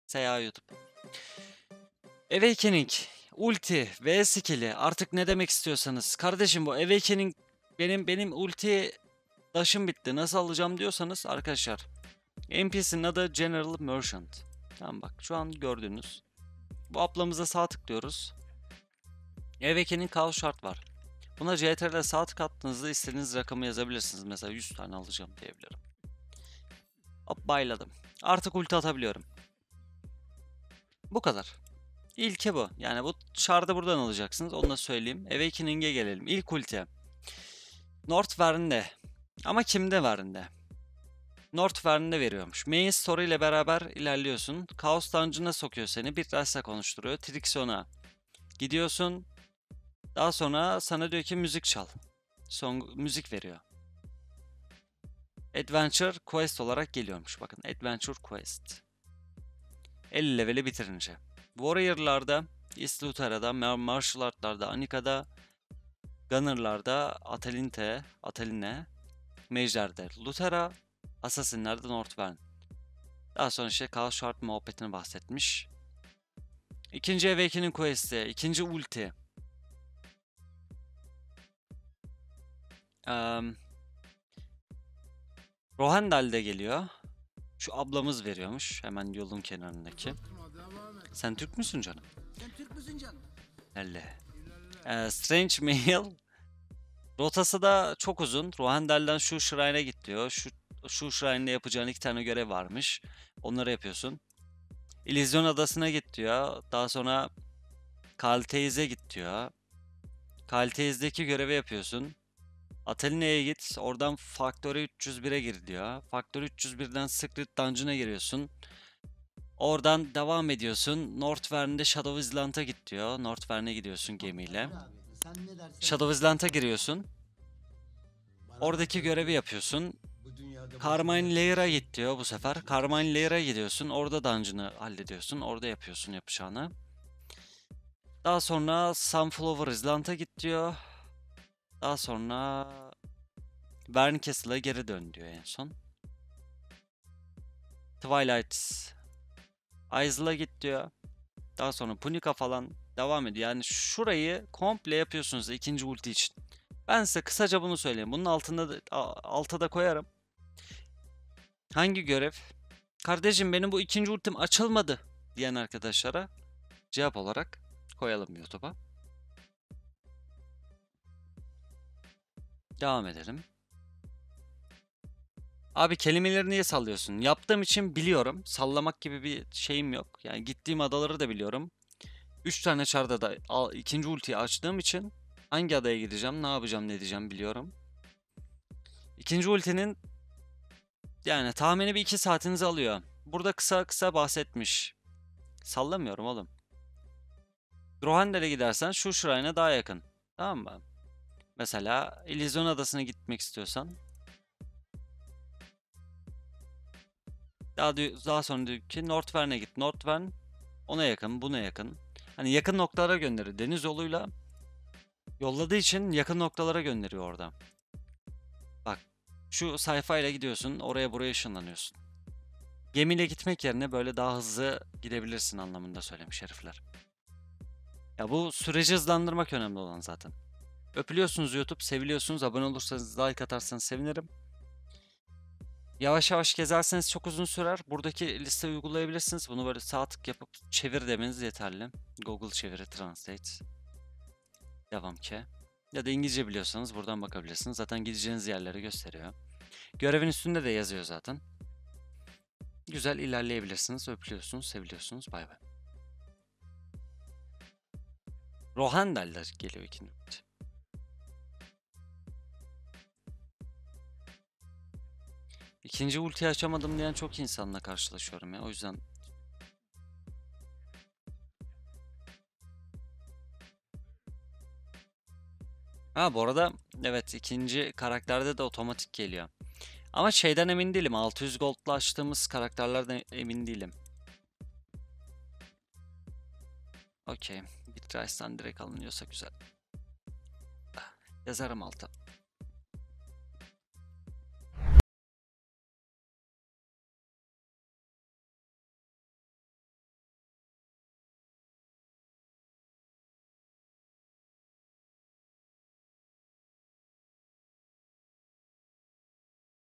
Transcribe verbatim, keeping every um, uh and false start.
S A YouTube. Awakening, ulti, V skill'i artık ne demek istiyorsanız. Kardeşim bu Awakening benim benim ulti daşım bitti. Nasıl alacağım diyorsanız arkadaşlar. N P C'nin adı General Merchant. Tamam bak şu an gördüğünüz. Bu ablamıza sağ tıklıyoruz. Awakening Chaos Shard var. Buna C T R L'de sağ tık attığınızda istediğiniz rakamı yazabilirsiniz. Mesela yüz tane alacağım diyebilirim. Hop bayladım. Artık ulti atabiliyorum. Bu kadar. İlki bu. Yani bu shard'ı buradan alacaksınız. Onu da söyleyeyim. Awakening'e gelelim. İlk ulti. North Vern'de. Ama kimde Vern'de? North Vern'de veriyormuş. Main story ile beraber ilerliyorsun. Chaos Dungeon'a sokuyor seni. Bir dersle konuşturuyor. Trixion'a gidiyorsun. Daha sonra sana diyor ki müzik çal. Son müzik veriyor. Adventure Quest olarak geliyormuş. Bakın Adventure Quest. elli leveli bitirince. Warrior'larda, East Luthera'da, Martial Art'larda, Anika'da, Gunner'larda, Atalinte, Ataline, Mage'lerde Luthera, Assassin'lerde Northrend. Daha sonra işte Chaos Shard muhabbetini bahsetmiş. İkinci Awakening Quest'i, ikinci ulti. Um, Rohendal'de geliyor. Şu ablamız veriyormuş. Hemen yolun kenarındaki. Sen Türk müsün canım? Sen Türk müsün canım? Elle. Ee, Strange Mail. Rotası da çok uzun. Rohendal'den şu Shrine'e git diyor. Şu, şu Shrine'de yapacağın iki tane görev varmış. Onları yapıyorsun. İllüzyon Adası'na git diyor. Daha sonra Kalteiz'e git diyor. Kalteiz'deki görevi yapıyorsun. Ataline'ye git. Oradan Factory üç yüz bire gir diyor. Factory üç yüz birden Secret Dungeon'a giriyorsun. Oradan devam ediyorsun. Northrend'de Shadow Island'a git diyor. Northrend'e gidiyorsun gemiyle. Shadow Island'a giriyorsun. Oradaki görevi yapıyorsun. Carmine Lair'a git diyor bu sefer. Carmine Lair'a gidiyorsun. Orada dungeon'ı hallediyorsun. Orada yapıyorsun yapacağını. Daha sonra Sunflower Island'a git diyor. Daha sonra Vern Castle'a geri dön diyor en son. Twilight Isle'a git diyor. Daha sonra Punika falan devam ediyor. Yani şurayı komple yapıyorsunuz ikinci ulti için. Ben size kısaca bunu söyleyeyim. Bunun altında da, alta da koyarım. Hangi görev? Kardeşim benim bu ikinci ultim açılmadı diyen arkadaşlara cevap olarak koyalım YouTube'a. Devam edelim. Abi kelimeleri niye sallıyorsun? Yaptığım için biliyorum. Sallamak gibi bir şeyim yok. Yani gittiğim adaları da biliyorum. üç tane çarda da al, ikinci ultiyi açtığım için hangi adaya gideceğim, ne yapacağım, ne diyeceğim biliyorum. İkinci ultinin yani tahmini bir iki saatinizi alıyor. Burada kısa kısa bahsetmiş. Sallamıyorum oğlum. Rohandel'e gidersen şu Shrine'a daha yakın. Tamam mı? Mesela İllüzyon Adası'na gitmek istiyorsan. Daha, daha sonra diyor ki Northrend'e git. Northrend ona yakın, buna yakın. Hani yakın noktalara gönderiyor. Deniz yoluyla yolladığı için yakın noktalara gönderiyor orada. Bak şu sayfayla gidiyorsun, oraya buraya ışınlanıyorsun. Gemiyle gitmek yerine böyle daha hızlı gidebilirsin anlamında söylemiş herifler. Ya bu süreci hızlandırmak önemli olan zaten. Öpülüyorsunuz YouTube, seviliyorsunuz. Abone olursanız, like atarsanız sevinirim. Yavaş yavaş gezerseniz çok uzun sürer. Buradaki listeyi uygulayabilirsiniz. Bunu böyle sağ tık yapıp çevir demeniz yeterli. Google çeviri, translate. Devam ki. Ya da İngilizce biliyorsanız buradan bakabilirsiniz. Zaten gideceğiniz yerleri gösteriyor. Görevin üstünde de yazıyor zaten. Güzel ilerleyebilirsiniz. Öpülüyorsunuz, seviliyorsunuz. Bay bay. Rohandel'ler geliyor ikinci. İkinci ultiyi açamadım diyen çok insanla karşılaşıyorum ya. O yüzden ha bu arada evet ikinci karakterde de otomatik geliyor. Ama şeyden emin değilim. altı yüz gold'la açtığımız karakterlerden emin değilim. Okey. Bitrice'den direkt alınıyorsa güzel. Yazarım alta.